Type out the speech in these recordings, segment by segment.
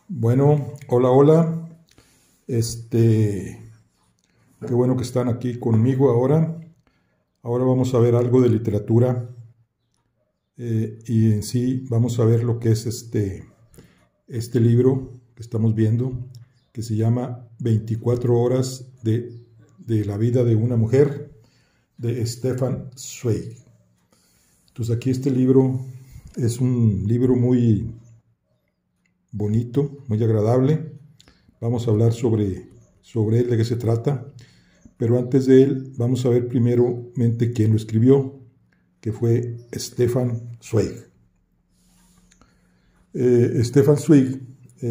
Bueno, hola, hola. Qué bueno que están aquí conmigo ahora. Ahora vamos a ver algo de literatura y en sí vamos a ver lo que es este libro que estamos viendo, que se llama 24 horas de la vida de una mujer, de Stefan Zweig. Entonces aquí este libro es un libro muy bonito, muy agradable. Vamos a hablar sobre él, de qué se trata, pero antes de él vamos a ver primeramente quién lo escribió, que fue Stefan Zweig. Stefan Zweig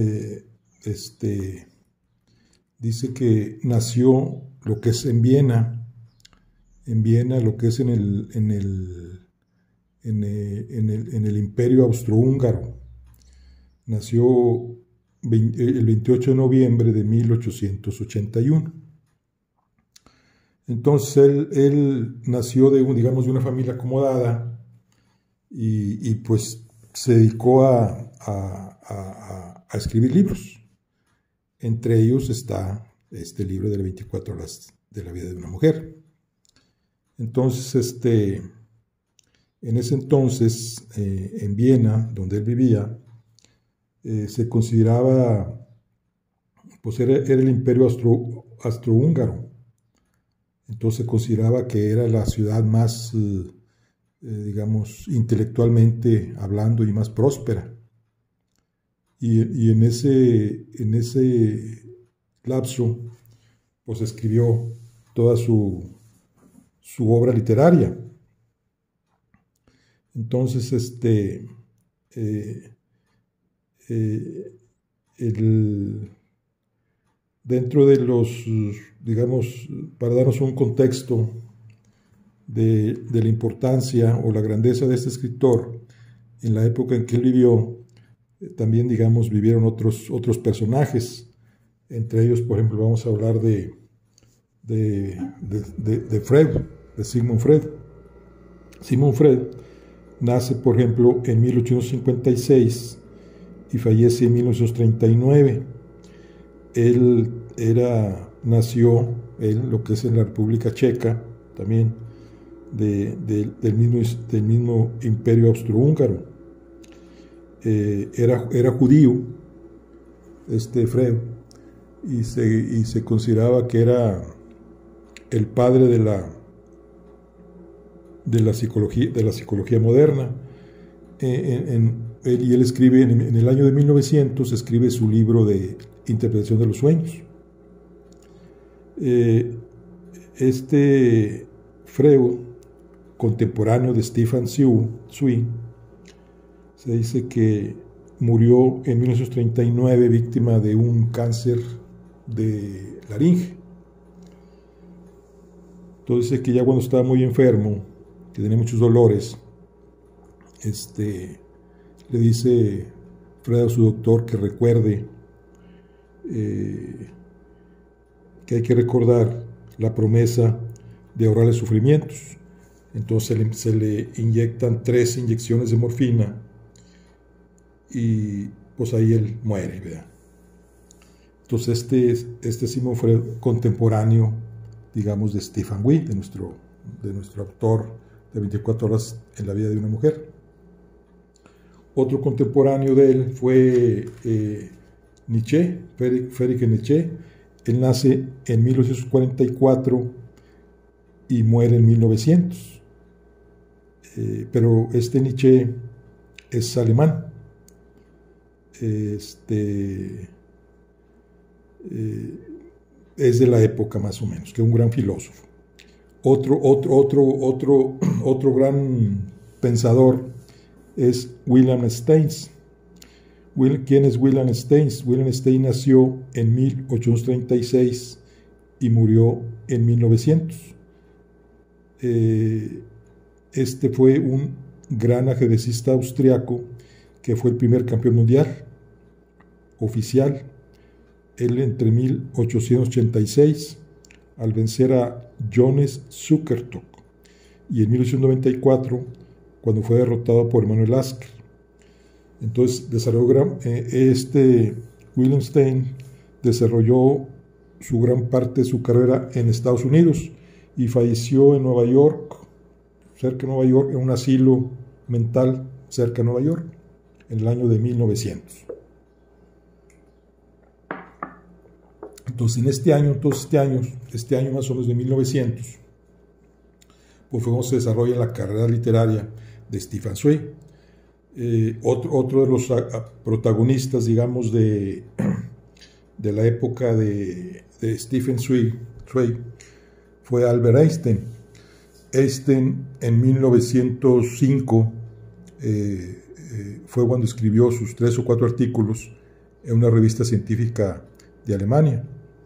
dice que nació lo que es en Viena, lo que es en el Imperio Austrohúngaro. Nació el 28 de noviembre de 1881. Entonces él nació de una familia acomodada y pues se dedicó a escribir libros. Entre ellos está este libro de las 24 horas de la vida de una mujer. Entonces, en ese entonces, en Viena, donde él vivía, se consideraba, pues era el imperio austrohúngaro. Entonces se consideraba que era la ciudad más, intelectualmente hablando y más próspera. Y en ese lapso, pues escribió toda su obra literaria. Entonces, dentro de los, para darnos un contexto de la importancia o la grandeza de este escritor, en la época en que él vivió, también, vivieron otros personajes. Entre ellos, por ejemplo, vamos a hablar de Freud, de Sigmund Freud. Sigmund Freud nace, por ejemplo, en 1856 y fallece en 1939. Él nació lo que es en la República Checa, también del mismo imperio austrohúngaro. Era judío, Freud, y se consideraba que era el padre de la psicología moderna. Él escribe en el año de 1900, escribe su libro de interpretación de los sueños. Freud, contemporáneo de Stefan Zweig, se dice que murió en 1939 víctima de un cáncer de laringe. Entonces, que ya cuando estaba muy enfermo, que tenía muchos dolores, le dice Freud a su doctor que recuerde que hay que recordar la promesa de ahorrarle sufrimientos. Entonces se le inyectan 3 inyecciones de morfina y pues ahí él muere, ¿verdad? Entonces este Sigmund Freud, contemporáneo, de Stefan Zweig, de nuestro autor de 24 horas en la vida de una mujer. Otro contemporáneo de él fue Nietzsche, Friedrich Nietzsche. Él nace en 1844 y muere en 1900. Pero Nietzsche es alemán. Es de la época más o menos, que es un gran filósofo. Otro gran pensador es Wilhelm Steins. ¿Quién es Wilhelm Steins? Wilhelm Steins nació en 1836 y murió en 1900. Fue un gran ajedrecista austriaco que fue el primer campeón mundial oficial. Él entre 1886, al vencer a Johannes Zukertort, y en 1894, cuando fue derrotado por Emanuel Lasker. Entonces desarrolló Wildenstein desarrolló su gran parte de su carrera en Estados Unidos y falleció en Nueva York, cerca de Nueva York, en un asilo mental cerca de Nueva York, en el año de 1900. Entonces, este año más o menos de 1900, pues fue cuando se desarrolla la carrera literaria de Stefan Zweig. Otro de los protagonistas, digamos, de la época de Stefan Zweig fue Albert Einstein. Einstein en 1905 fue cuando escribió sus 3 o 4 artículos en una revista científica de Alemania.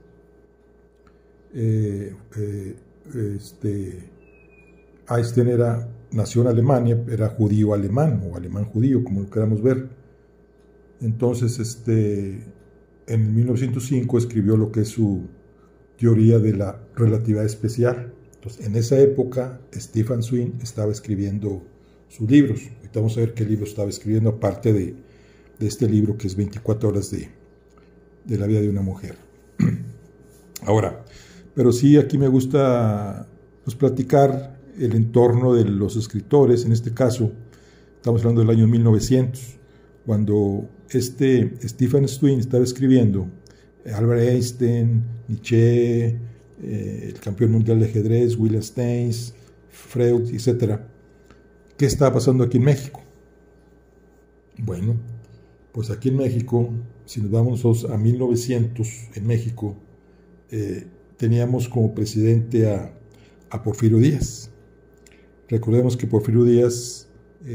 Einstein nació en Alemania, era judío alemán o alemán judío, como lo queramos ver. Entonces, en 1905 escribió lo que es su teoría de la relatividad especial. Entonces, en esa época, Stefan Zweig estaba escribiendo sus libros. Ahorita vamos a ver qué libro estaba escribiendo, aparte de este libro que es 24 horas de la vida de una mujer. Ahora, pero sí, aquí me gusta pues, platicar el entorno de los escritores. En este caso, estamos hablando del año 1900, cuando Stefan Zweig estaba escribiendo Albert Einstein, Nietzsche, el campeón mundial de ajedrez, Wilhelm Stein, Freud, etc. ¿Qué estaba pasando aquí en México? Bueno, pues aquí en México, si nos vamos nosotros a 1900, en México, teníamos como presidente a Porfirio Díaz. Recordemos que Porfirio Díaz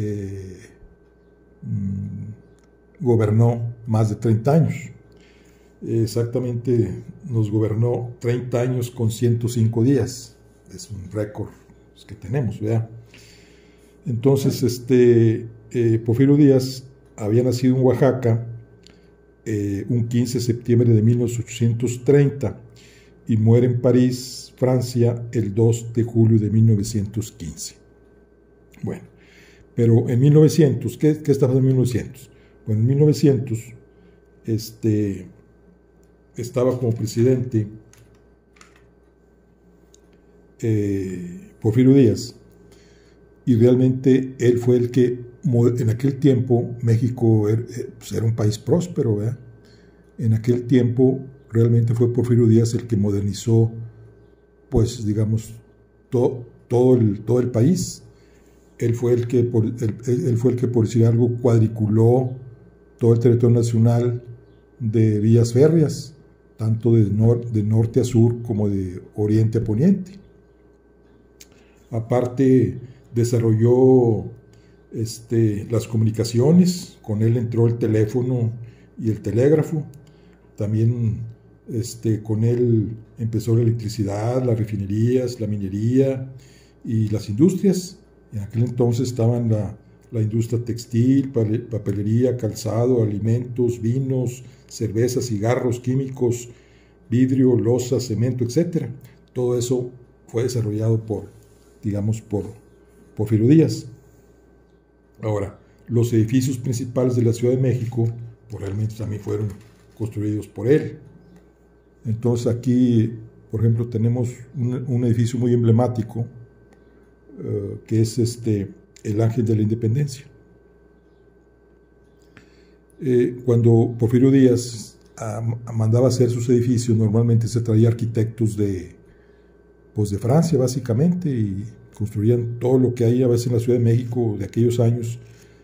gobernó más de 30 años. Exactamente nos gobernó 30 años con 105 días. Es un récord que tenemos, ¿verdad? Entonces, Porfirio Díaz había nacido en Oaxaca un 15 de septiembre de 1830 y muere en París, Francia, el 2 de julio de 1915. Bueno, pero en 1900, ¿qué estaba en 1900? Bueno, en 1900, estaba como presidente Porfirio Díaz, y realmente él fue el que, en aquel tiempo, México era un país próspero, ¿verdad? En aquel tiempo realmente fue Porfirio Díaz el que modernizó, pues digamos, todo el país. Él fue el que, por decir algo, cuadriculó todo el territorio nacional de vías férreas, tanto de norte a sur como de oriente a poniente. Aparte, desarrolló las comunicaciones. Con él entró el teléfono y el telégrafo. También con él empezó la electricidad, las refinerías, la minería y las industrias. En aquel entonces estaban la industria textil, papelería, calzado, alimentos, vinos, cerveza, cigarros, químicos, vidrio, loza, cemento, etc. Todo eso fue desarrollado por Porfirio Díaz. Ahora, los edificios principales de la Ciudad de México, pues realmente también fueron construidos por él. Entonces aquí, por ejemplo, tenemos un edificio muy emblemático, que es el Ángel de la Independencia. Cuando Porfirio Díaz mandaba hacer sus edificios, normalmente se traía arquitectos de Francia, básicamente, y construían todo lo que hay a veces en la Ciudad de México de aquellos años.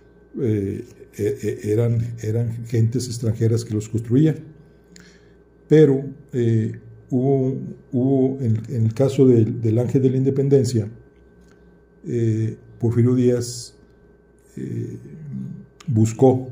Eran gentes extranjeras que los construían. Pero hubo en el caso del Ángel de la Independencia, Porfirio Díaz buscó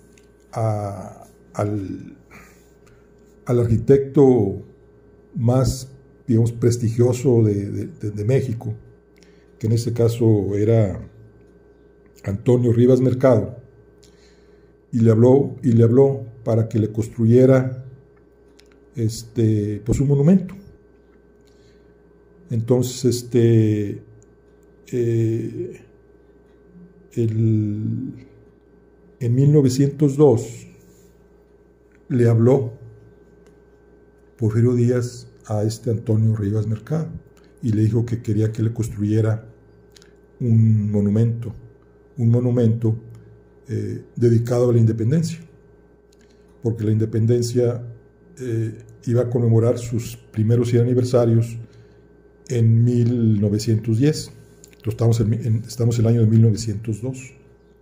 al arquitecto más, digamos, prestigioso de México, que en este caso era Antonio Rivas Mercado, y le habló para que le construyera pues un monumento. Entonces en 1902 le habló Porfirio Díaz a Antonio Rivas Mercado y le dijo que quería que le construyera un monumento dedicado a la independencia, porque la independencia iba a conmemorar sus primeros 100 aniversarios en 1910. Estamos en el año de 1902.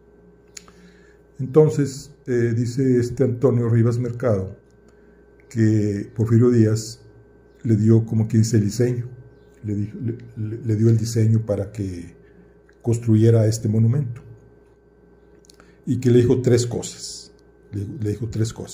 Entonces, dice Antonio Rivas Mercado que Porfirio Díaz le dio, como que dice, el diseño, le dio el diseño para que construyera este monumento. Y que le dijo tres cosas. Le dijo,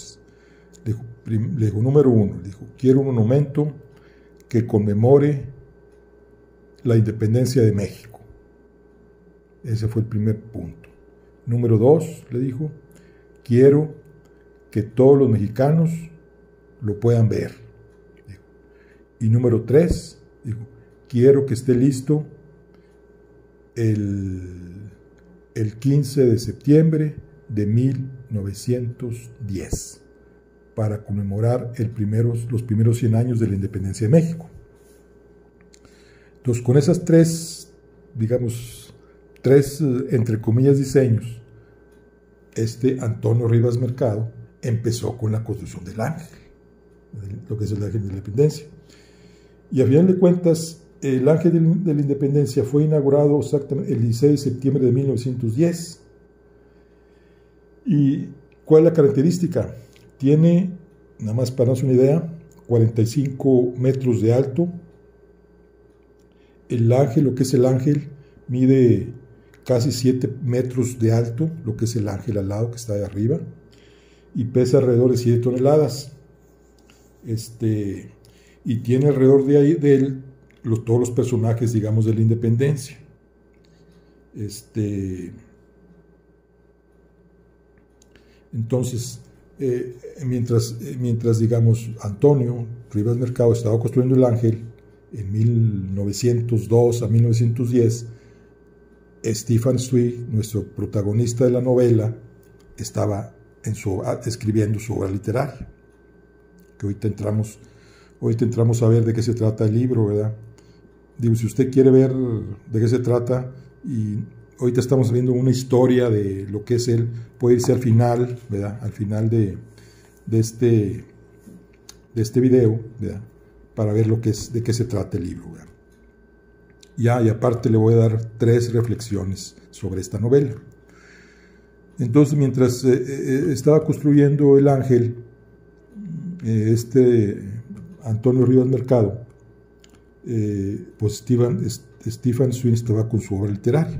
número uno, le dijo, quiero un monumento que conmemore la independencia de México. Ese fue el primer punto. Número dos, le dijo, quiero que todos los mexicanos lo puedan ver. Y número tres, dijo, quiero que esté listo el 15 de septiembre de 1910 para conmemorar los primeros 100 años de la independencia de México. Entonces, con esas tres, entre comillas, diseños, Antonio Rivas Mercado empezó con la construcción del ángel, lo que es el ángel de la independencia. Y a final de cuentas, el ángel de la independencia fue inaugurado exactamente el 16 de septiembre de 1910. ¿Y cuál es la característica? Tiene, nada más para darnos una idea, 45 metros de alto. El ángel, lo que es el ángel, mide casi 7 metros de alto, lo que es el ángel al lado que está de arriba, y pesa alrededor de 7 toneladas. Y tiene alrededor de él todos los personajes, digamos, de la independencia. Entonces, mientras, digamos, Antonio Rivas Mercado estaba construyendo el ángel en 1902 a 1910, Stefan Zweig, nuestro protagonista de la novela, estaba escribiendo su obra literaria, que ahorita entramos a ver de qué se trata el libro, ¿verdad? Digo, si usted quiere ver de qué se trata, y ahorita estamos viendo una historia de lo que es él, puede irse al final, ¿verdad? Al final de este video, ¿verdad? Para ver de qué se trata el libro, ¿verdad? Y aparte le voy a dar 3 reflexiones sobre esta novela. Entonces, mientras estaba construyendo el ángel, Antonio Rivas Mercado, pues Stefan Zweig estaba con su obra literaria.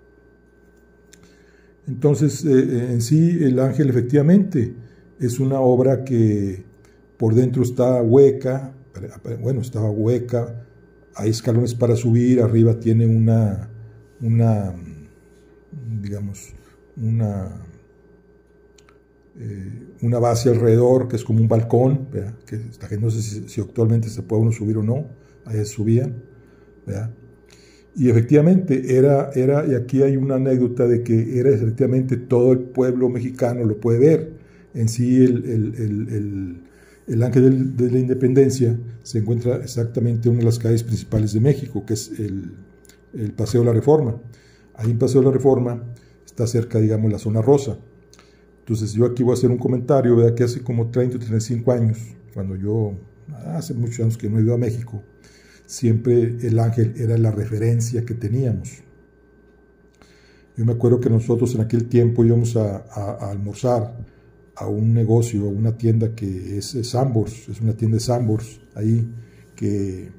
Entonces, en sí, el ángel efectivamente es una obra que por dentro está hueca, estaba hueca, hay escalones para subir, arriba tiene una base alrededor que es como un balcón, ¿verdad? Que no sé si actualmente se puede uno subir o no, ahí subían, ¿verdad? Y efectivamente y aquí hay una anécdota de que era efectivamente todo el pueblo mexicano lo puede ver. En sí el ángel de la independencia se encuentra exactamente en una de las calles principales de México, que es el Paseo de la Reforma. Ahí en Paseo de la Reforma está cerca, digamos, la zona rosa. Entonces yo aquí voy a hacer un comentario, ¿verdad? Que hace como 30 o 35 años, cuando hace muchos años que no he ido a México, siempre el ángel era la referencia que teníamos. Yo me acuerdo que nosotros en aquel tiempo íbamos a almorzar a un negocio, a una tienda que es Sanborns, es una tienda de Sanborns, ahí que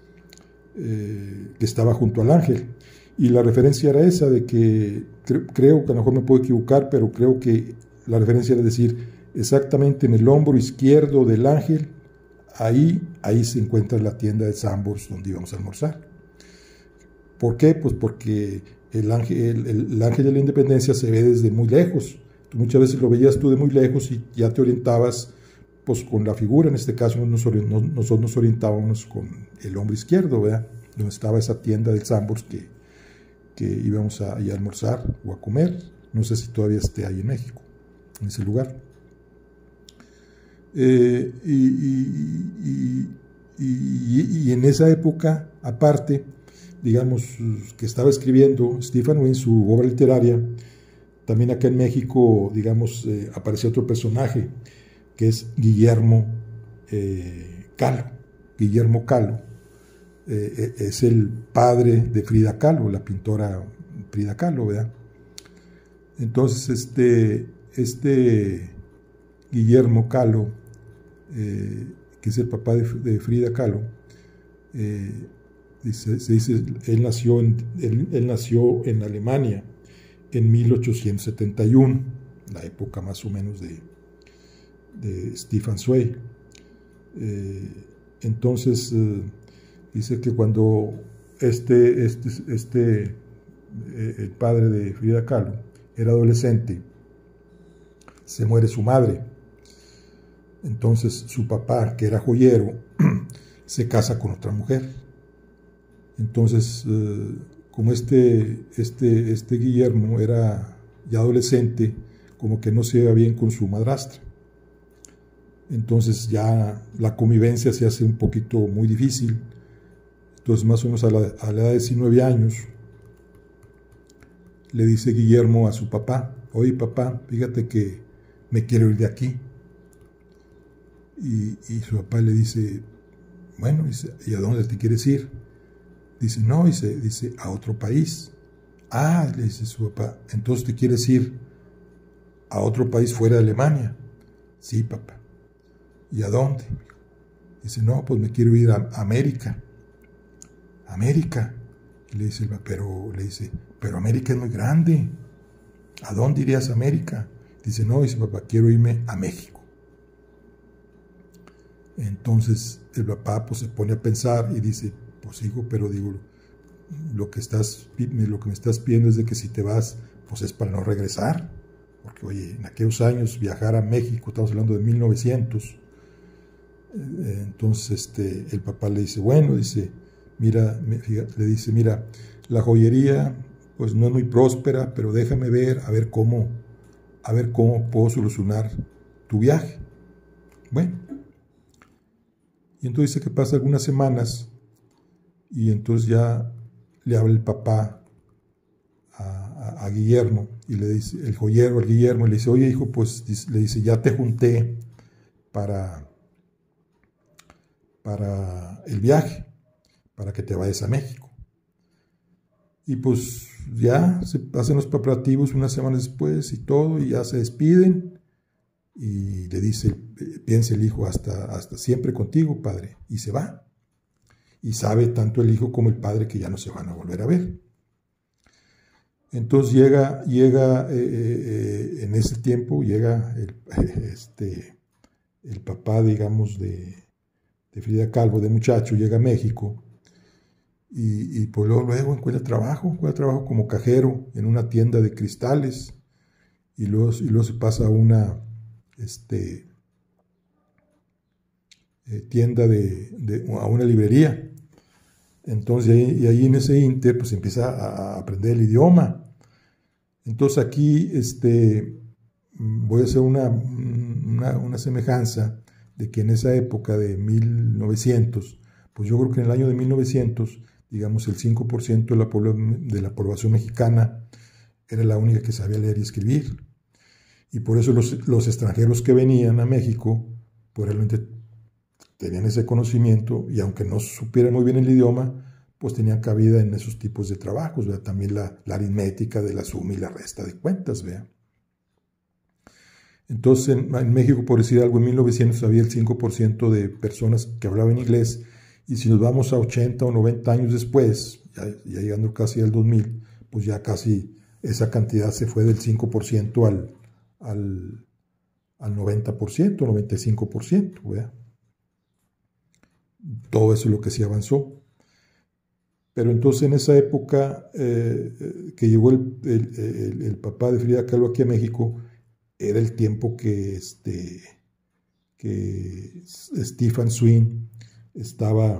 estaba junto al ángel. Y la referencia era esa, de que creo que a lo mejor me puedo equivocar, pero creo que la referencia era decir, exactamente en el hombro izquierdo del ángel, ahí se encuentra la tienda de Sanborns donde íbamos a almorzar. ¿Por qué? Pues porque el ángel de la independencia se ve desde muy lejos. Muchas veces lo veías tú de muy lejos y ya te orientabas pues con la figura. En este caso nosotros nos orientábamos con el hombro izquierdo, ¿verdad? Donde estaba esa tienda del Sanborns que íbamos a almorzar o a comer. No sé si todavía esté ahí en México, en ese lugar. Y en esa época, aparte, digamos, que estaba escribiendo Stephen Wynne su obra literaria, también acá en México, digamos, aparece otro personaje, que es Guillermo Kahlo. Guillermo Kahlo es el padre de Frida Kahlo, la pintora Frida Kahlo, ¿verdad? Entonces, este Guillermo Kahlo, que es el papá de Frida Kahlo, se dice, él nació en Alemania en 1871, la época más o menos de Stefan Zweig. Entonces, dice que cuando el padre de Frida Kahlo era adolescente, se muere su madre. Entonces su papá, que era joyero, se casa con otra mujer. Entonces, como este Guillermo era ya adolescente, como que no se iba bien con su madrastra. Entonces ya la convivencia se hace un poquito muy difícil. Entonces, más o menos a la edad de 19 años, le dice Guillermo a su papá: oye, papá, fíjate que me quiero ir de aquí. Y su papá le dice: bueno, dice, ¿y a dónde te quieres ir? Dice: no, dice, a otro país. Ah, le dice su papá, ¿entonces te quieres ir a otro país fuera de Alemania? Sí, papá. ¿Y a dónde? Dice: no, pues me quiero ir a América. América. Y le dice, pero América es muy grande. ¿A dónde irías a América? Dice: no, dice papá, quiero irme a México. Entonces el papá pues se pone a pensar y dice: pues hijo, pero digo, lo que me estás pidiendo es de que si te vas, pues es para no regresar. Porque oye, en aquellos años viajar a México, estamos hablando de 1900. Entonces el papá le dice: bueno, dice, mira, la joyería pues no es muy próspera, pero déjame ver, a ver cómo puedo solucionar tu viaje. Bueno, y entonces dice que pasa algunas semanas y entonces ya le habla el papá a Guillermo y le dice, el joyero, al Guillermo, le dice: oye, hijo, pues le dice, ya te junté para el viaje, para que te vayas a México. Y pues ya se hacen los preparativos unas semanas después y todo, y ya se despiden. Y le dice, piensa el hijo, hasta siempre contigo, padre. Y se va. Y sabe tanto el hijo como el padre que ya no se van a volver a ver. Entonces llega en ese tiempo, llega el papá, digamos, de Frida Kahlo, de muchacho, llega a México. Y pues luego encuentra trabajo como cajero en una tienda de cristales. Y luego se pasa a una tienda a una librería. Entonces ahí en ese inter pues empieza a aprender el idioma. Entonces aquí voy a hacer una semejanza de que en esa época de 1900, pues yo creo que en el año de 1900, digamos, el 5% de la población mexicana era la única que sabía leer y escribir. Y por eso los extranjeros que venían a México, pues realmente tenían ese conocimiento, y aunque no supieran muy bien el idioma, pues tenían cabida en esos tipos de trabajos, ¿verdad? También la aritmética de la suma y la resta de cuentas, ¿verdad? Entonces en México, por decir algo, en 1900 había el 5% de personas que hablaban inglés, y si nos vamos a 80 o 90 años después, ya llegando casi al 2000, pues ya casi esa cantidad se fue del 5% al 90%, 95%, ¿verdad? Todo eso es lo que sí avanzó. Pero entonces en esa época que llegó el papá de Frida Kahlo aquí a México, era el tiempo que Stefan Zweig estaba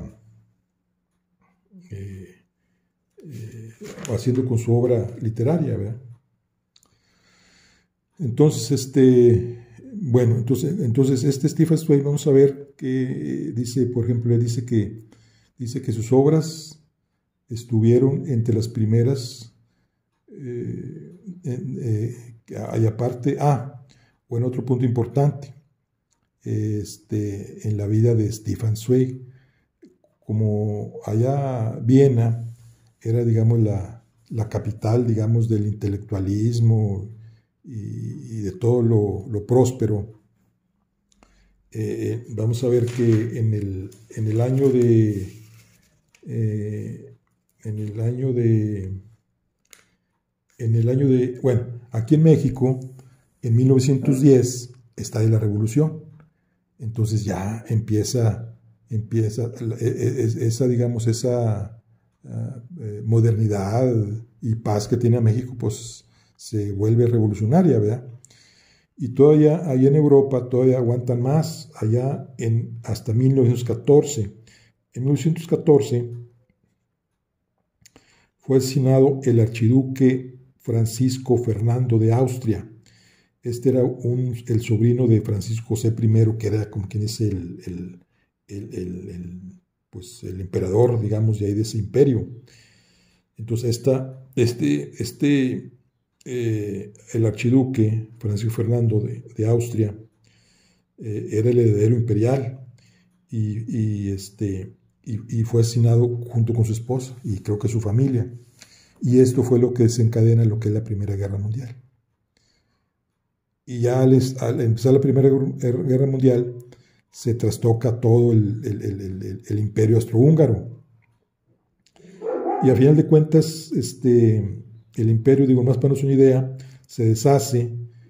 haciendo con su obra literaria, ¿verdad? Entonces, bueno, entonces este Stefan Zweig, vamos a ver que dice, por ejemplo, le dice que sus obras estuvieron entre las primeras, hay aparte, bueno, otro punto importante, en la vida de Stefan Zweig, como allá Viena era, digamos, la capital, digamos, del intelectualismo y de todo lo próspero. Vamos a ver que en el año de, bueno, aquí en México, en 1910, estalla la Revolución. Entonces ya empieza esa, digamos, esa modernidad y paz que tiene México, pues se vuelve revolucionaria, ¿verdad? Y todavía allá en Europa todavía aguantan más, allá hasta 1914. En 1914 fue asesinado el archiduque Francisco Fernando de Austria. Este era el sobrino de Francisco José I, que era como quien es pues el emperador, digamos, de ahí de ese imperio. Entonces el archiduque Francisco Fernando de Austria era el heredero imperial y fue asesinado junto con su esposa y creo que su familia. Y esto fue lo que desencadena lo que es la Primera Guerra Mundial. Y ya al empezar la Primera Guerra Mundial se trastoca todo el imperio austrohúngaro. Y a final de cuentas, el imperio, digo, más para darnos una idea, se deshace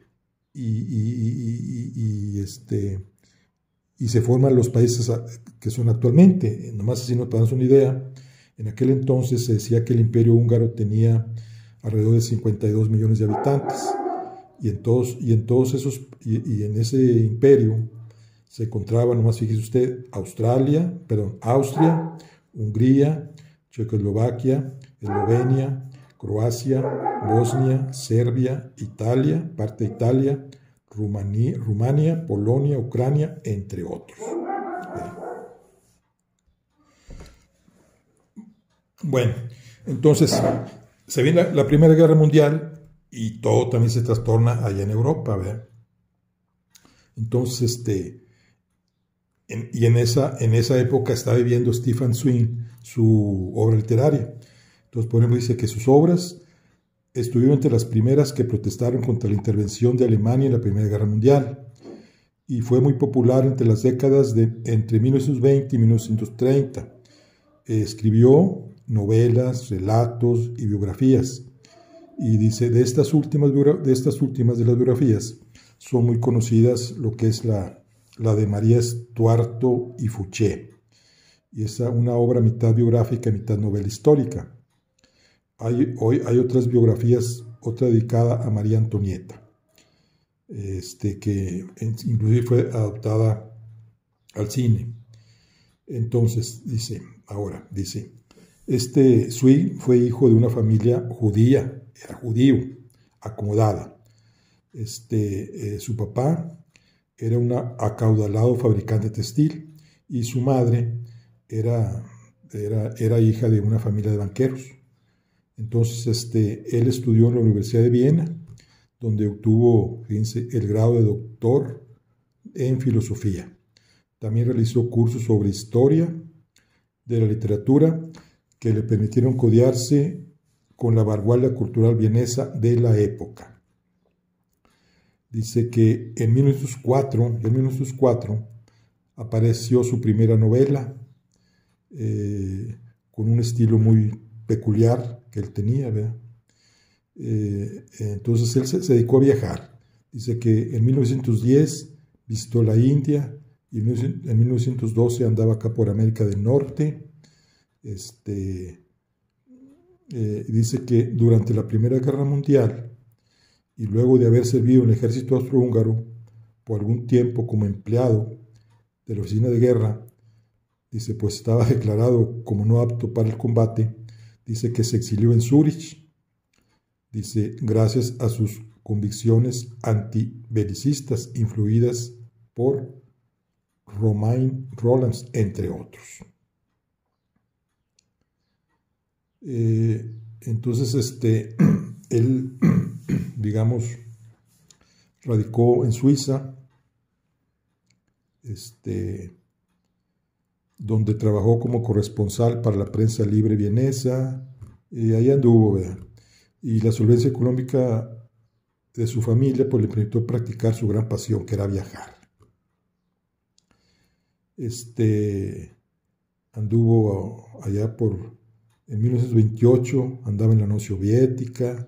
y se forman los países que son actualmente. Nomás así nos para darnos una idea, en aquel entonces se decía que el imperio húngaro tenía alrededor de 52 millones de habitantes. Y en ese imperio se encontraban, nomás fíjese usted, Austria, Hungría, Checoslovaquia, Eslovenia, Croacia, Bosnia, Serbia, Italia, parte de Italia, Rumania, Polonia, Ucrania, entre otros. Bueno, entonces se viene la Primera Guerra Mundial y todo también se trastorna allá en Europa, ¿verdad? Entonces, en esa época está viviendo Stefan Zweig su obra literaria. Entonces, por ejemplo, dice que sus obras estuvieron entre las primeras que protestaron contra la intervención de Alemania en la Primera Guerra Mundial y fue muy popular entre las décadas entre 1920 y 1930. Escribió novelas, relatos y biografías. Y dice, de estas últimas de las biografías son muy conocidas lo que es la de María Estuardo y Fouché. Y es una obra mitad biográfica y mitad novela histórica. Hay otras biografías, otra dedicada a María Antonieta, que inclusive fue adaptada al cine. Entonces, dice, Zweig fue hijo de una familia judía, era judío, acomodada. Su papá era un acaudalado fabricante textil y su madre era hija de una familia de banqueros. Entonces, él estudió en la Universidad de Viena, donde obtuvo, fíjense, el grado de doctor en filosofía. También realizó cursos sobre historia de la literatura que le permitieron codearse con la vanguardia cultural vienesa de la época. Dice que en 1904 apareció su primera novela con un estilo muy peculiar que él tenía, ¿verdad? Entonces él se dedicó a viajar. Dice que en 1910 visitó la India y en 1912 andaba acá por América del Norte. Dice que durante la Primera Guerra Mundial y luego de haber servido en el ejército austrohúngaro por algún tiempo como empleado de la oficina de guerra, dice, pues estaba declarado como no apto para el combate. Dice que se exilió en Zúrich, dice, gracias a sus convicciones antibelicistas influidas por Romain Rolland, entre otros. Entonces, él, digamos, radicó en Suiza, donde trabajó como corresponsal para la prensa libre vienesa, y ahí anduvo, ¿verdad? Y la solvencia económica de su familia pues le permitió practicar su gran pasión, que era viajar. Anduvo allá en 1928, andaba en la Unión Soviética,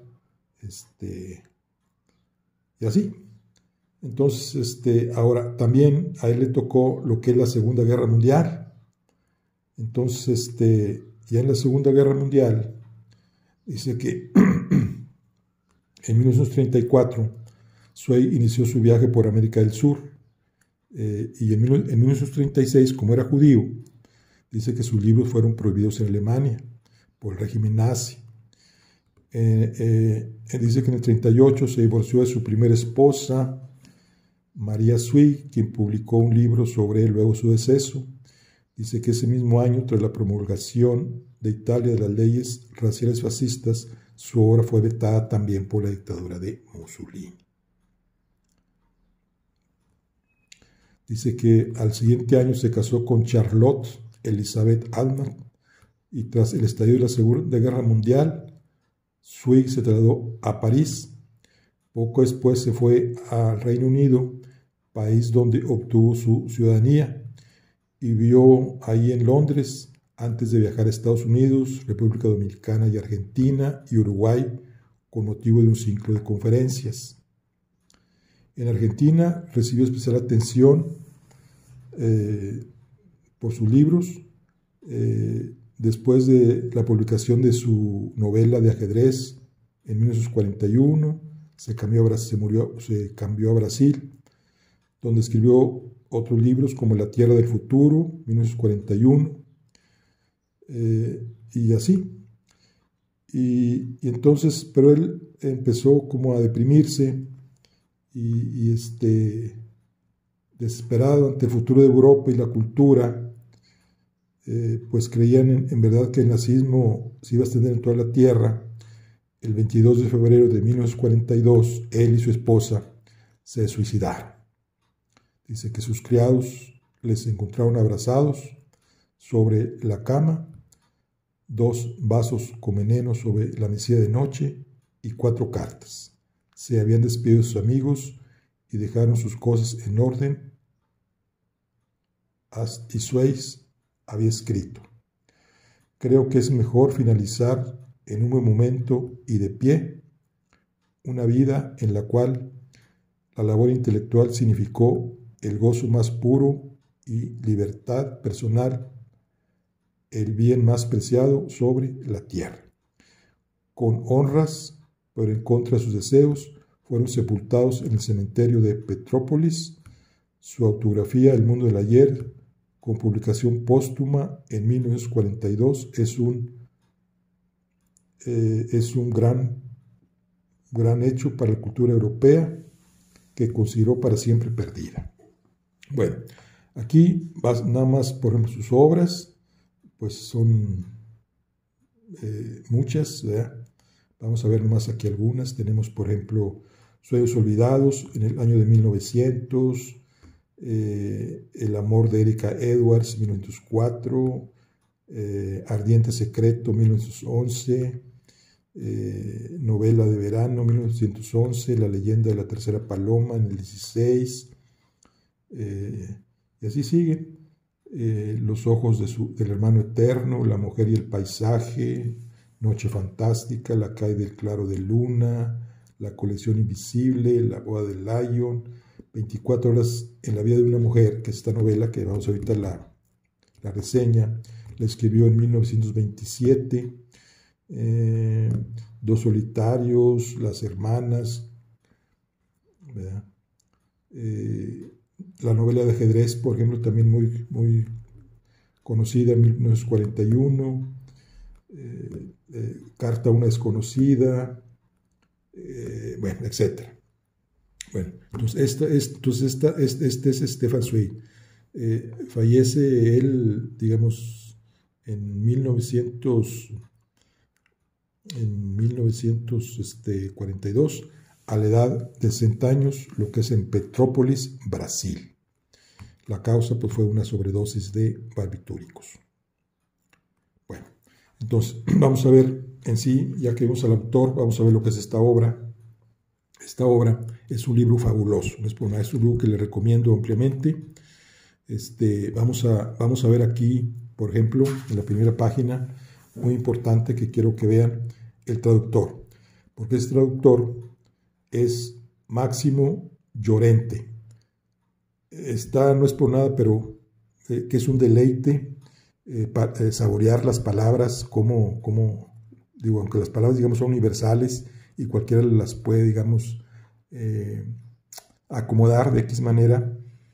y así. Entonces, ahora también a él le tocó lo que es la Segunda Guerra Mundial. Entonces, ya en la Segunda Guerra Mundial, dice que en 1934 Zweig inició su viaje por América del Sur, y en 1936, como era judío, dice que sus libros fueron prohibidos en Alemania por el régimen nazi. Dice que en el 38 se divorció de su primera esposa, María Zweig, quien publicó un libro sobre él luego su deceso. Dice que ese mismo año, tras la promulgación de Italia de las leyes raciales fascistas, su obra fue vetada también por la dictadura de Mussolini. Dice que al siguiente año se casó con Charlotte Elisabeth Alman, y tras el estallido de la Segunda Guerra Mundial, Zweig se trasladó a París. Poco después se fue al Reino Unido, país donde obtuvo su ciudadanía, y vivió ahí en Londres antes de viajar a Estados Unidos, República Dominicana y Argentina y Uruguay con motivo de un ciclo de conferencias. En Argentina recibió especial atención por sus libros. Después de la publicación de su novela de ajedrez en 1941, se cambió a Brasil, donde escribió otros libros como La Tierra del Futuro, 1941, y así. Y entonces, pero él empezó como a deprimirse y desesperado ante el futuro de Europa y la cultura, pues creían en verdad que el nazismo se iba a extender en toda la tierra. El 22 de febrero de 1942, él y su esposa se suicidaron. Dice que sus criados les encontraron abrazados sobre la cama, 2 vasos con veneno sobre la mesilla de noche y 4 cartas. Se habían despedido de sus amigos y dejaron sus cosas en orden. Y Zweig había escrito: creo que es mejor finalizar en un buen momento y de pie una vida en la cual la labor intelectual significó el gozo más puro y libertad personal, el bien más preciado sobre la tierra. Con honras, pero en contra de sus deseos, fueron sepultados en el cementerio de Petrópolis. Su autografía El mundo del ayer, con publicación póstuma en 1942, es un gran hecho para la cultura europea, que consideró para siempre perdida. Bueno, aquí nada más, por ejemplo, sus obras, pues son muchas, ¿verdad? Vamos a ver nomás aquí algunas. Tenemos, por ejemplo, Sueños Olvidados, en el año de 1900, El amor de Erika Edwards, 1904, Ardiente Secreto, 1911, Novela de Verano, 1911, La leyenda de la tercera paloma, en el 16, y así sigue. Los ojos del hermano eterno, La mujer y el paisaje, Noche fantástica, La caída del claro de luna, La colección invisible, La boda de Lyon, 24 horas en la vida de una mujer, que es esta novela que vamos ahorita la reseña, la escribió en 1927, Dos solitarios, Las hermanas, ¿verdad? La novela de ajedrez, por ejemplo, también muy conocida, en 1941, Carta a una desconocida, bueno, etc. Bueno, entonces este es Stefan Zweig. Fallece él, digamos, en 1942, a la edad de 60 años, lo que es en Petrópolis, Brasil. La causa pues, fue una sobredosis de barbitúricos. Bueno, entonces vamos a ver en sí, ya que vimos al autor, vamos a ver lo que es esta obra. Esta obra es un libro fabuloso, es un libro que le recomiendo ampliamente. Vamos a ver aquí, por ejemplo, en la primera página, muy importante que quiero que vean, el traductor. Porque este traductor es Máximo Llorente. No es por nada, pero que es un deleite saborear las palabras, digo, aunque las palabras, digamos, son universales y cualquiera las puede, digamos, acomodar de X manera,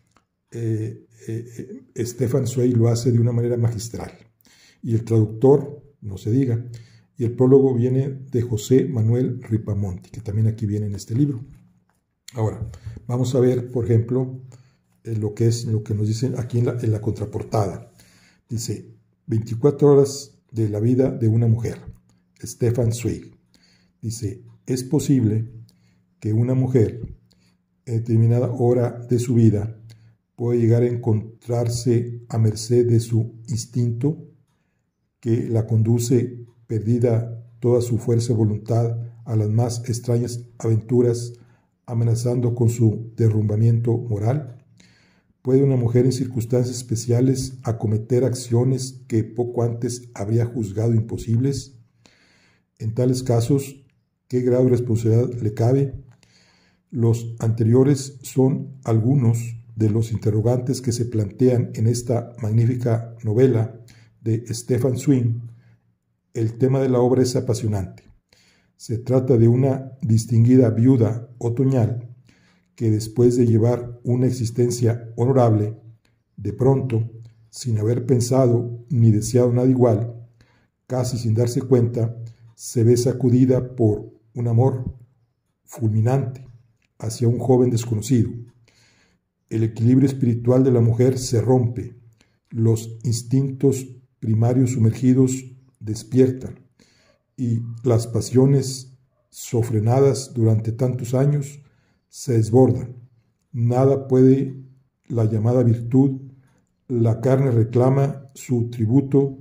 Stefan Zweig lo hace de una manera magistral. Y el traductor, no se diga, y el prólogo viene de José Manuel Ripamonti, que también aquí viene en este libro. Ahora, vamos a ver, por ejemplo, lo que nos dicen aquí en la contraportada. Dice, 24 horas de la vida de una mujer, Stefan Zweig. Dice, es posible que una mujer en determinada hora de su vida puede llegar a encontrarse a merced de su instinto, que la conduce, perdida toda su fuerza y voluntad, a las más extrañas aventuras, amenazando con su derrumbamiento moral. ¿Puede una mujer en circunstancias especiales acometer acciones que poco antes habría juzgado imposibles? En tales casos, ¿qué grado de responsabilidad le cabe? Los anteriores son algunos de los interrogantes que se plantean en esta magnífica novela de Stefan Zweig. El tema de la obra es apasionante. Se trata de una distinguida viuda otoñal que, después de llevar una existencia honorable, de pronto, sin haber pensado ni deseado nada igual, casi sin darse cuenta, se ve sacudida por un amor fulminante hacia un joven desconocido. El equilibrio espiritual de la mujer se rompe, los instintos primarios sumergidos despiertan y las pasiones sofrenadas durante tantos años se desbordan. Nada puede la llamada virtud, la carne reclama su tributo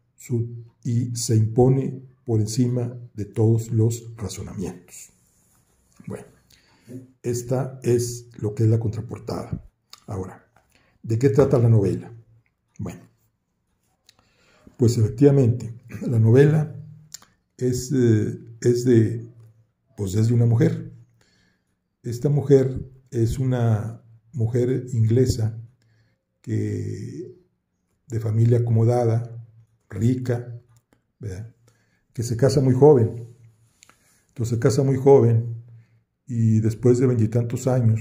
y se impone por encima de todos los razonamientos. Bueno, esta es lo que es la contraportada. Ahora, ¿de qué trata la novela? Bueno, pues efectivamente, la novela es de una mujer. Esta mujer es una mujer inglesa de familia acomodada, rica, ¿verdad?, que se casa muy joven. Entonces se casa muy joven y después de 20 y tantos años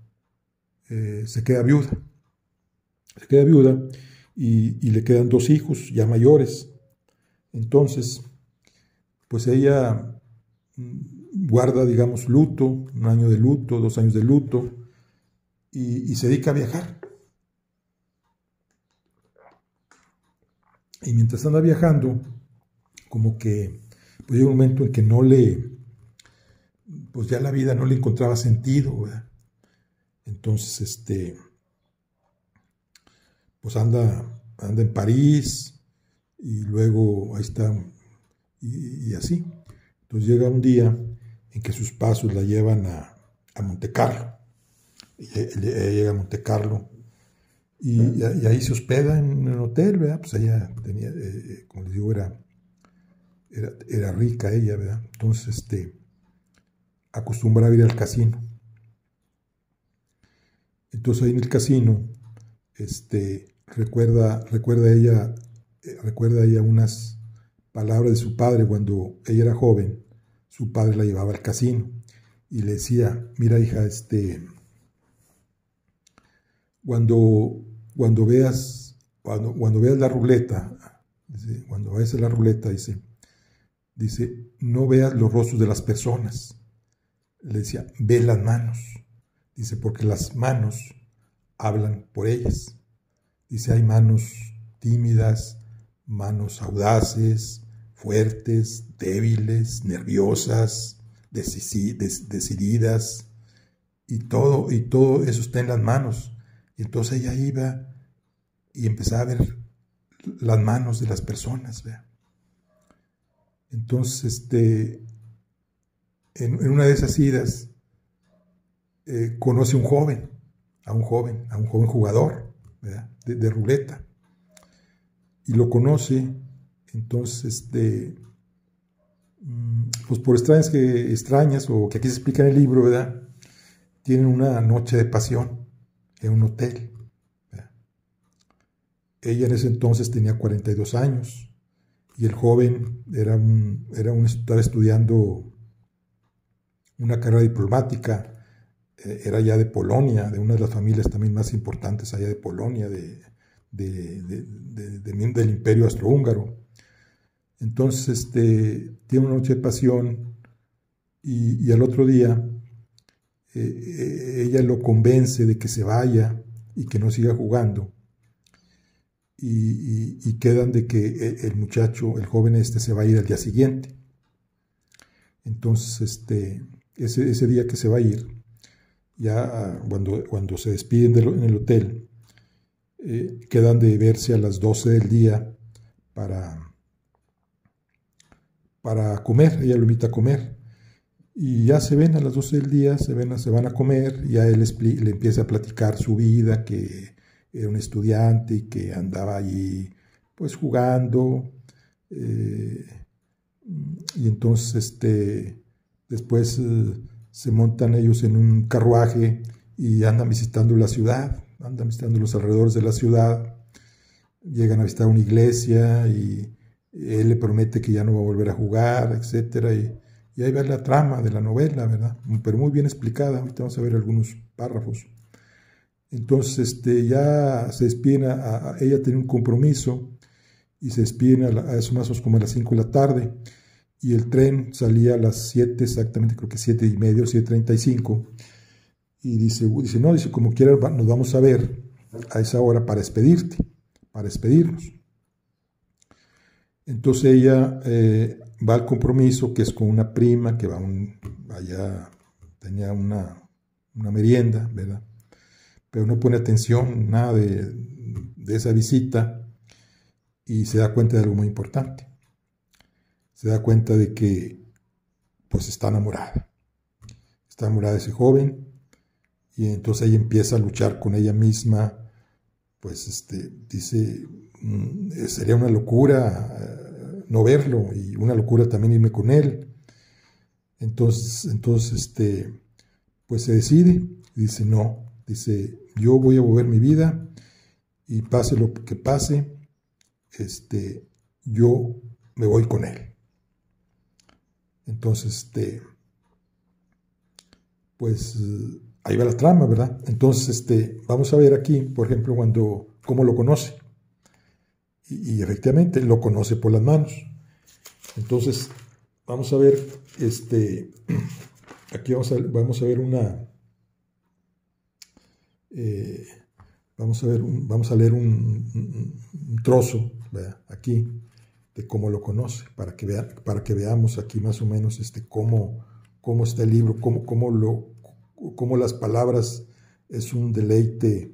se queda viuda. Se queda viuda y le quedan 2 hijos ya mayores. Entonces, pues ella guarda, digamos, luto, 1 año de luto, 2 años de luto, y se dedica a viajar. Y mientras anda viajando, como que pues llega un momento en que pues ya la vida no le encontraba sentido, ¿verdad? Entonces, pues anda en París, y luego ahí está, y así. Entonces llega un día en que sus pasos la llevan a Montecarlo. Ella llega a Montecarlo y ahí se hospeda en un hotel, ¿verdad? Pues ella tenía, como les digo, era rica ella, ¿verdad? Entonces, acostumbraba a ir al casino. Entonces ahí en el casino, recuerda ella unas palabras de su padre cuando ella era joven. Su padre la llevaba al casino y le decía: mira, hija, cuando veas la ruleta, cuando vayas a la ruleta, dice, no veas los rostros de las personas, le decía, ve las manos. Dice, porque las manos hablan por ellas. Dice, hay manos tímidas, manos audaces, fuertes, débiles, nerviosas, decididas, y todo eso está en las manos. Y entonces ella iba y empezaba a ver las manos de las personas, ¿vea? Entonces, en una de esas idas, conoce a un joven jugador, ¿verdad? De ruleta, y lo conoce. Entonces, pues por extrañas, o que aquí se explica en el libro, ¿verdad? Tienen una noche de pasión en un hotel, ¿verdad? Ella en ese entonces tenía 42 años, y el joven estaba estudiando una carrera diplomática, era ya de Polonia, de una de las familias también más importantes allá de Polonia, del Imperio Austrohúngaro. Entonces, tiene una noche de pasión, y al otro día ella lo convence de que se vaya y que no siga jugando, y quedan de que el joven se va a ir al día siguiente. Entonces, ese día que se va a ir, ya cuando se despiden en el hotel, quedan de verse a las 12 del día para comer. Ella lo invita a comer, y ya se ven a las 12 del día, se van a comer, y a él le empieza a platicar su vida, que era un estudiante y que andaba allí pues jugando, y entonces después se montan ellos en un carruaje y andan visitando la ciudad, andan visitando los alrededores de la ciudad, llegan a visitar una iglesia, y él le promete que ya no va a volver a jugar, etcétera, y ahí va la trama de la novela, ¿verdad? Pero muy bien explicada. Ahorita vamos a ver algunos párrafos. Entonces ya se despiden, ella tiene un compromiso, y se despiden a eso más o menos como a las 5 de la tarde, y el tren salía a las 7 exactamente, creo que 7:30 o 7:35, y dice, no, dice, como quiera nos vamos a ver a esa hora para despedirnos. Entonces ella va al compromiso, que es con una prima que va allá, tenía una merienda, ¿verdad? Pero no pone atención, nada de esa visita, y se da cuenta de algo muy importante. Se da cuenta de que pues está enamorada de ese joven, y entonces ella empieza a luchar con ella misma. Pues dice, sería una locura no verlo, y una locura también irme con él. Entonces pues se decide, y dice, no, dice, yo voy a mover mi vida, y pase lo que pase, yo me voy con él. Entonces, pues ahí va la trama, ¿verdad? Entonces, vamos a ver aquí, por ejemplo, cómo lo conoce. Y efectivamente lo conoce por las manos. Entonces, vamos a ver, aquí vamos a ver vamos a leer un trozo, ¿verdad? Aquí, de cómo lo conoce, para que veamos aquí más o menos cómo está el libro, cómo las palabras es un deleite,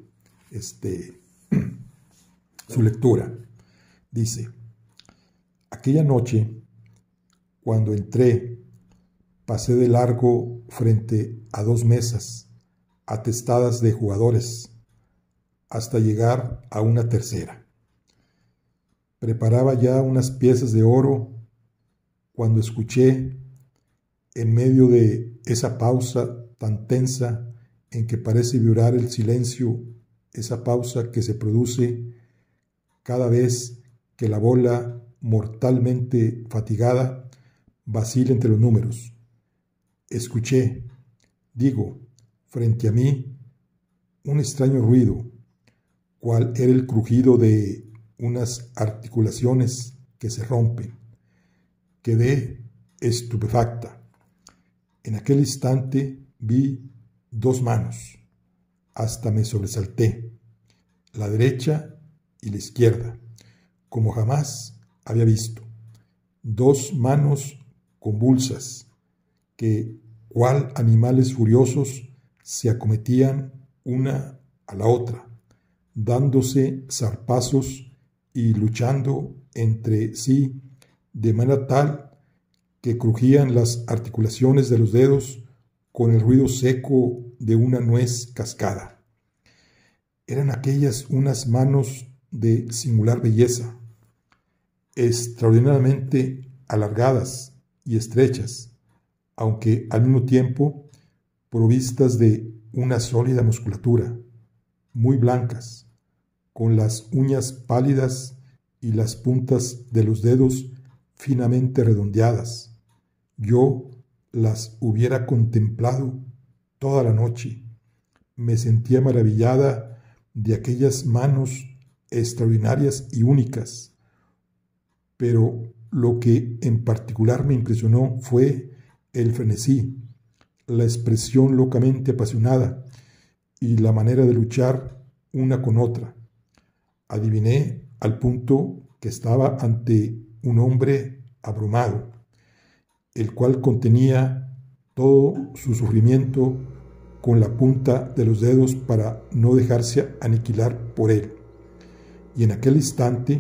su lectura. Dice, aquella noche, cuando entré, pasé de largo frente a 2 mesas atestadas de jugadores, hasta llegar a una tercera. Preparaba ya unas piezas de oro cuando escuché, en medio de esa pausa tan tensa en que parece vibrar el silencio, esa pausa que se produce cada vez que la bola, mortalmente fatigada, vacila entre los números. Escuché, frente a mí, un extraño ruido, cual era el crujido de unas articulaciones que se rompen. Quedé estupefacta. En aquel instante vi dos manos, hasta me sobresalté, la derecha y la izquierda, como jamás había visto. Dos manos convulsas, que, cual animales furiosos, se acometían una a la otra, dándose zarpazos y luchando entre sí de manera tal que crujían las articulaciones de los dedos con el ruido seco de una nuez cascada. Eran aquellas unas manos de singular belleza, extraordinariamente alargadas y estrechas, aunque al mismo tiempo provistas de una sólida musculatura, muy blancas, con las uñas pálidas y las puntas de los dedos finamente redondeadas. Yo las hubiera contemplado toda la noche. Me sentía maravillada de aquellas manos extraordinarias y únicas, pero lo que en particular me impresionó fue el frenesí, la expresión locamente apasionada y la manera de luchar una con otra. Adiviné al punto que estaba ante un hombre abrumado, el cual contenía todo su sufrimiento con la punta de los dedos para no dejarse aniquilar por él. Y en aquel instante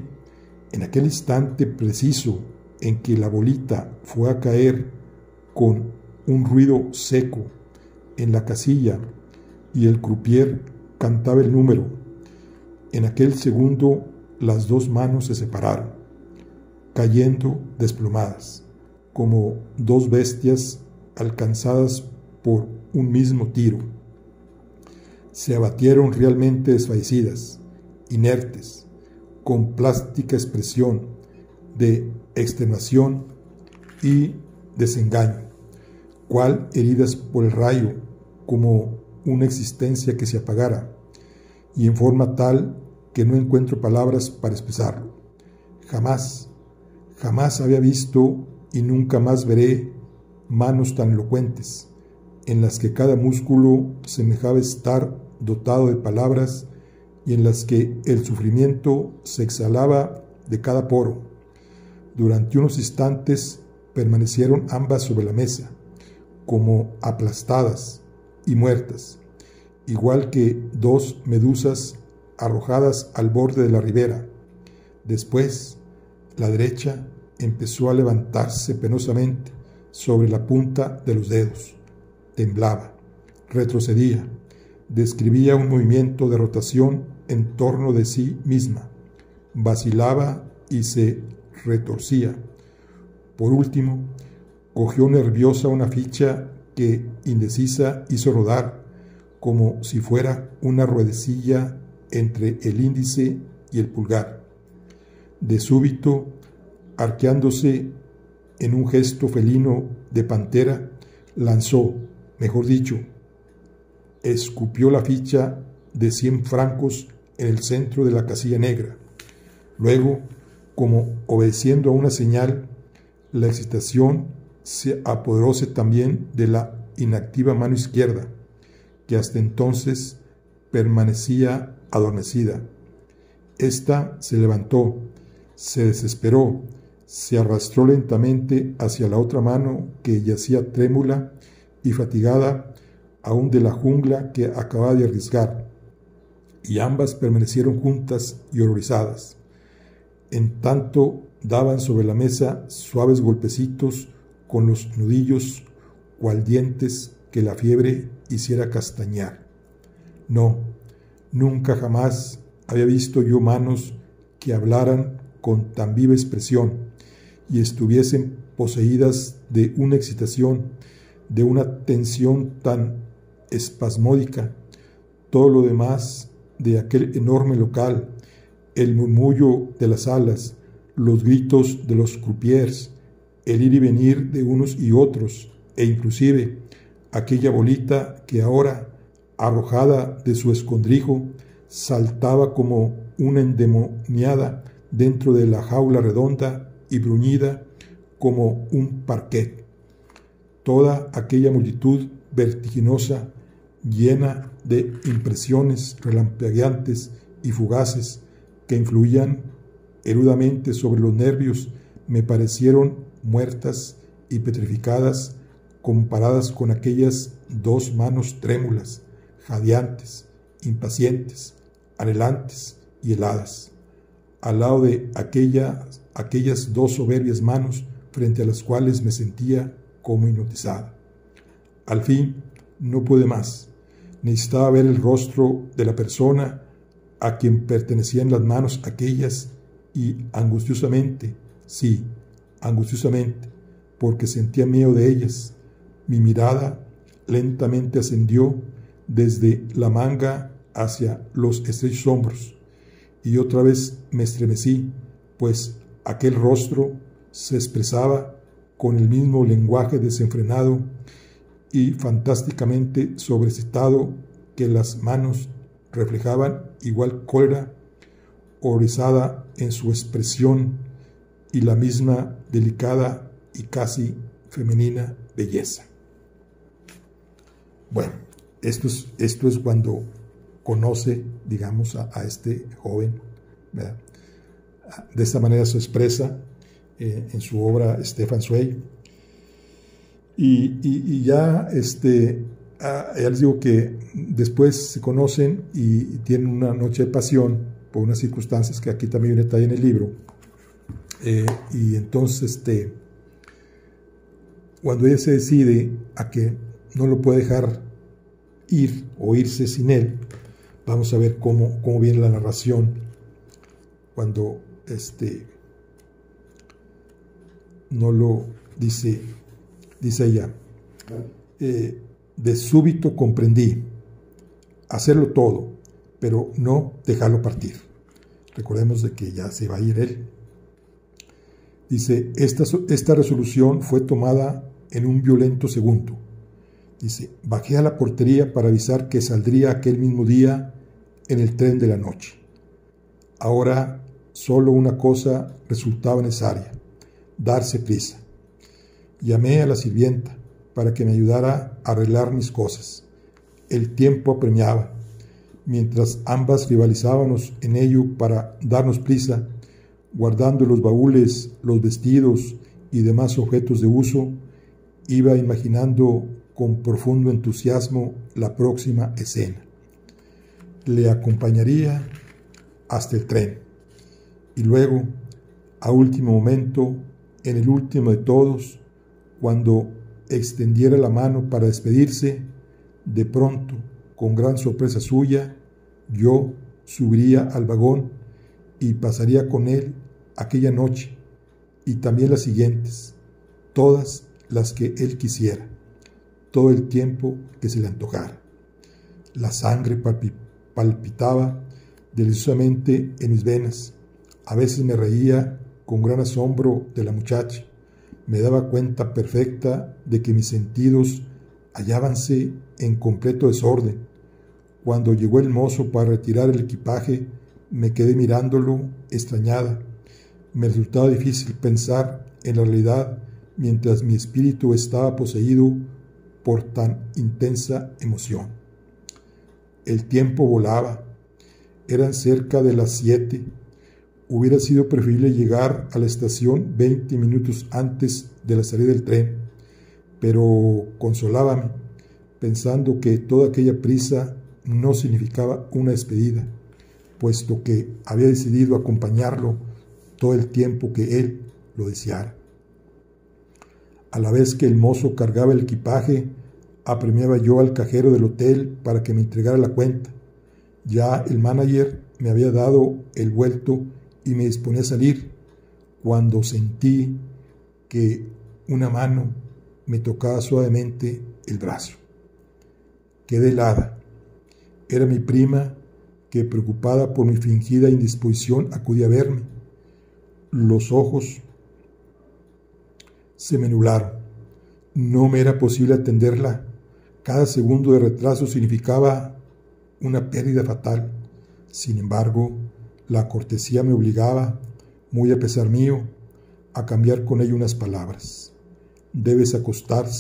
preciso en que la bolita fue a caer con un ruido seco en la casilla y el croupier cantaba el número, en aquel segundo las dos manos se separaron, cayendo desplomadas, como dos bestias alcanzadas por un mismo tiro. Se abatieron realmente desfallecidas, inertes, con plástica expresión de extenuación y desengaño, cual heridas por el rayo, como una existencia que se apagara, y en forma tal que no encuentro palabras para expresarlo. Jamás había visto y nunca más veré manos tan elocuentes, en las que cada músculo semejaba estar dotado de palabras y en las que el sufrimiento se exhalaba de cada poro. Durante unos instantes permanecieron ambas sobre la mesa, como aplastadas y muertas, igual que dos medusas arrojadas al borde de la ribera. Después, la derecha empezó a levantarse penosamente sobre la punta de los dedos. Temblaba, retrocedía, describía un movimiento de rotación en torno de sí misma, vacilaba y se retorcía. Por último, cogió nerviosa una ficha que, indecisa, hizo rodar, como si fuera una ruedecilla entre el índice y el pulgar. De súbito, arqueándose en un gesto felino de pantera, lanzó, mejor dicho, escupió la ficha de 100 francos en el centro de la casilla negra. Luego, como obedeciendo a una señal, la excitación se apoderóse también de la inactiva mano izquierda, que hasta entonces permanecía adormecida. Esta se levantó, se desesperó, se arrastró lentamente hacia la otra mano que yacía trémula y fatigada aún de la jungla que acababa de arriesgar, y ambas permanecieron juntas y horrorizadas. En tanto daban sobre la mesa suaves golpecitos con los nudillos, cual dientes que la fiebre hiciera castañar. No, nunca jamás había visto yo manos que hablaran con tan viva expresión y estuviesen poseídas de una excitación, de una tensión tan espasmódica. Todo lo demás de aquel enorme local, el murmullo de las alas, los gritos de los croupiers, el ir y venir de unos y otros, e inclusive aquella bolita que ahora, arrojada de su escondrijo, saltaba como una endemoniada dentro de la jaula redonda y bruñida como un parquet. toda aquella multitud vertiginosa, llena de impresiones relampagueantes y fugaces que influían erudamente sobre los nervios, me parecieron muertas y petrificadas comparadas con aquellas dos manos trémulas, jadeantes, impacientes, anhelantes y heladas, al lado de aquellas dos soberbias manos frente a las cuales me sentía como hipnotizada. Al fin, no pude más. Necesitaba ver el rostro de la persona a quien pertenecían las manos aquellas y angustiosamente, sí, angustiosamente, porque sentía miedo de ellas, mi mirada lentamente ascendió desde la manga hacia los estrechos hombros, y otra vez me estremecí, pues aquel rostro se expresaba con el mismo lenguaje desenfrenado y fantásticamente sobrecitado que las manos reflejaban igual cólera horrorizada en su expresión y la misma delicada y casi femenina belleza. Bueno, esto es cuando conoce, digamos, a este joven, ¿verdad? De esta manera se expresa en su obra Stefan Zweig. Y ya, ya les digo que después se conocen y tienen una noche de pasión por unas circunstancias que aquí también viene detallado en el libro. Y entonces, cuando ella se decide a que no lo puede dejar ir o irse sin él, vamos a ver cómo viene la narración cuando no lo dice ella. De súbito comprendí hacerlo todo, pero no dejarlo partir. Recordemos de que ya se va a ir él. Dice, esta resolución fue tomada en un violento segundo. Dice, bajé a la portería para avisar que saldría aquel mismo día en el tren de la noche. Ahora solo una cosa resultaba necesaria, darse prisa. Llamé a la sirvienta para que me ayudara a arreglar mis cosas. El tiempo apremiaba. Mientras ambas rivalizábamos en ello para darnos prisa, guardando los baúles, los vestidos y demás objetos de uso, iba imaginando con profundo entusiasmo la próxima escena. Le acompañaría hasta el tren y luego, a último momento, en el último de todos, cuando extendiera la mano para despedirse, de pronto, con gran sorpresa suya, yo subiría al vagón y pasaría con él aquella noche y también las siguientes, todas las que él quisiera, todo el tiempo que se le antojara. La sangre palpitaba deliciosamente en mis venas. A veces me reía con gran asombro de la muchacha. Me daba cuenta perfecta de que mis sentidos hallábanse en completo desorden. Cuando llegó el mozo para retirar el equipaje, me quedé mirándolo extrañada. Me resultaba difícil pensar en la realidad mientras mi espíritu estaba poseído por tan intensa emoción. El tiempo volaba. Eran cerca de las 7. Hubiera sido preferible llegar a la estación 20 minutos antes de la salida del tren, pero consolábame, pensando que toda aquella prisa no significaba una despedida, puesto que había decidido acompañarlo todo el tiempo que él lo deseara. A la vez que el mozo cargaba el equipaje, apremiaba yo al cajero del hotel para que me entregara la cuenta. Ya el manager me había dado el vuelto y me disponía a salir, cuando sentí que una mano me tocaba suavemente el brazo. Quedé helada. Era mi prima, que, preocupada por mi fingida indisposición, acudía a verme. Los ojos se me nublaron. No me era posible atenderla. Cada segundo de retraso significaba una pérdida fatal. Sin embargo, la cortesía me obligaba, muy a pesar mío, a cambiar con ella unas palabras. Debes acostarse,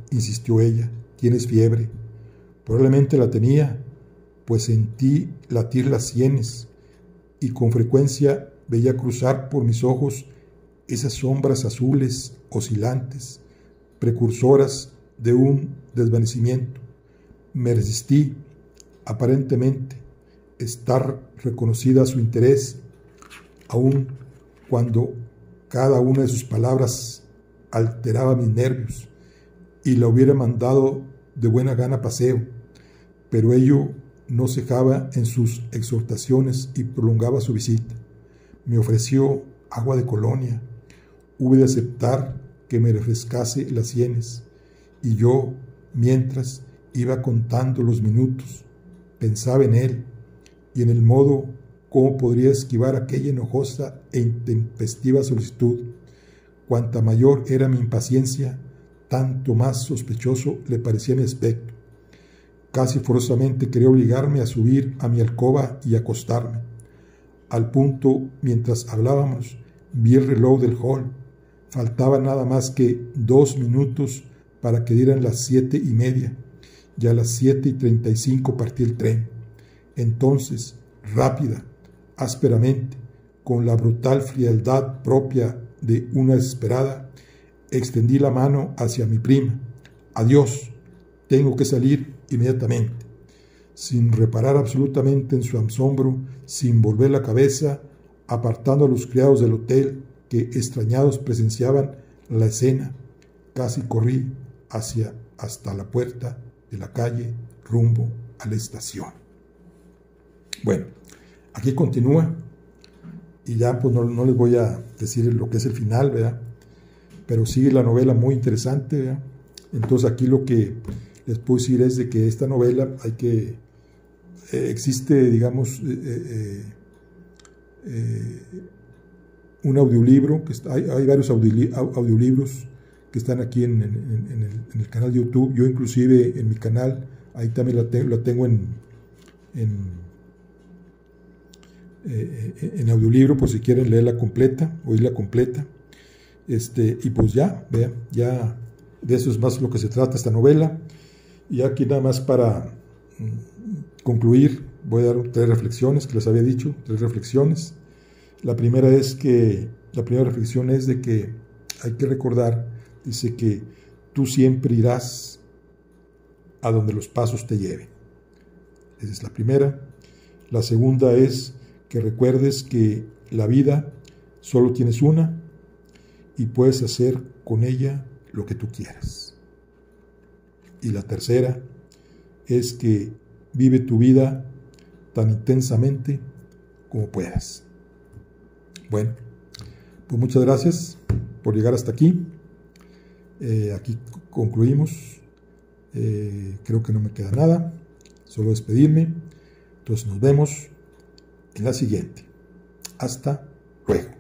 insistió ella, tienes fiebre. Probablemente la tenía, pues sentí latir las sienes y con frecuencia veía cruzar por mis ojos esas sombras azules oscilantes, precursoras de un desvanecimiento. Me resistí, aparentemente, estar reconocida a su interés, aun cuando cada una de sus palabras alteraba mis nervios y la hubiera mandado de buena gana a paseo, pero ello no cejaba en sus exhortaciones y prolongaba su visita. Me ofreció agua de colonia, hube de aceptar que me refrescase las sienes, y yo, mientras iba contando los minutos, pensaba en él y en el modo cómo podría esquivar aquella enojosa e intempestiva solicitud. Cuanta mayor era mi impaciencia, tanto más sospechoso le parecía mi aspecto. Casi forzosamente quería obligarme a subir a mi alcoba y acostarme. Al punto, mientras hablábamos, vi el reloj del hall. Faltaba nada más que 2 minutos para que dieran las 7:30, y a las 7:35 partí el tren. Entonces, rápida, ásperamente, con la brutal frialdad propia de una desesperada, extendí la mano hacia mi prima. Adiós, tengo que salir inmediatamente. Sin reparar absolutamente en su asombro, sin volver la cabeza, apartando a los criados del hotel que extrañados presenciaban la escena, casi corrí hasta la puerta de la calle rumbo a la estación. Bueno, aquí continúa y ya pues no les voy a decir lo que es el final, ¿verdad? Pero sigue la novela muy interesante, ¿verdad? Entonces aquí lo que les puedo decir es de que esta novela existe, digamos, un audiolibro, hay varios audiolibros que están aquí en el canal de YouTube. Yo inclusive en mi canal, ahí también la tengo en audiolibro, por si quieren leerla completa, oírla completa. Y pues ya, vean, ya de eso es más lo que se trata esta novela. Y aquí nada más para concluir, voy a dar 3 reflexiones que les había dicho, 3 reflexiones. La primera reflexión es de que hay que recordar, dice que tú siempre irás a donde los pasos te lleven. Esa es la primera. La segunda es que recuerdes que la vida solo tienes una y puedes hacer con ella lo que tú quieras. Y la tercera es que vive tu vida tan intensamente como puedas. Bueno, pues muchas gracias por llegar hasta aquí. Aquí concluimos. Creo que no me queda nada, solo despedirme. Entonces nos vemos en la siguiente. Hasta luego.